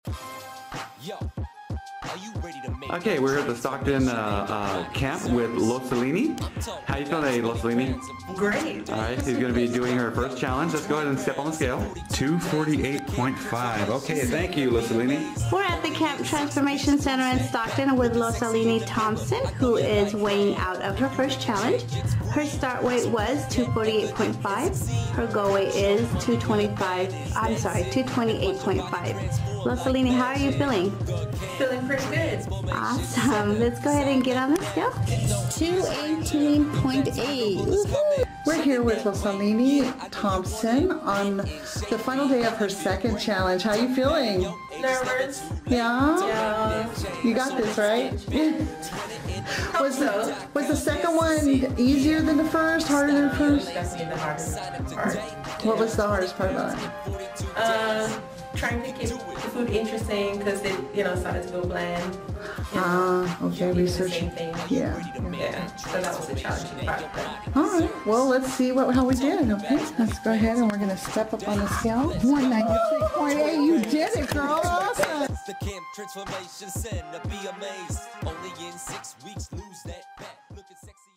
Okay, we're at the Stockton camp with Losalini. How you feeling, Losalini? Great. All right, she's going to be doing her first challenge. Let's go ahead and step on the scale. 248.5. Okay, thank you, Losalini. We're at the Camp Transformation Center in Stockton with Losalini Thompson, who is weighing out of her first challenge. Her start weight was 248.5. Her goal weight is 228.5. Losalini, how are you feeling? Feeling pretty good. Awesome. Let's go ahead and get on the scale. 218.8. We're here with Losalini Thompson on the final day of her second challenge. How are you feeling? Nervous? Yeah? Yeah. You got this, right? Was the second one easier than the first, harder than the first? Definitely the hardest part. What was the hardest part about it? Trying to keep the food interesting because it, started to go bland. Okay, research. Same thing. Yeah. So that was the challenging part. All right. Well, let's see how we did. Okay, let's go ahead and we're gonna step up on the scale. 196.8. You did it, girl. Awesome. The Camp Transformation Center, be amazed. Only in 6 weeks, lose that fat. Looking sexy.